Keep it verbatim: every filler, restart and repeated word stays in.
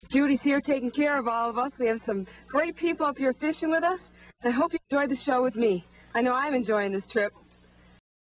Judy's here taking care of all of us. We have some great people up here fishing with us. I hope you enjoyed the show with me. I know I'm enjoying this trip.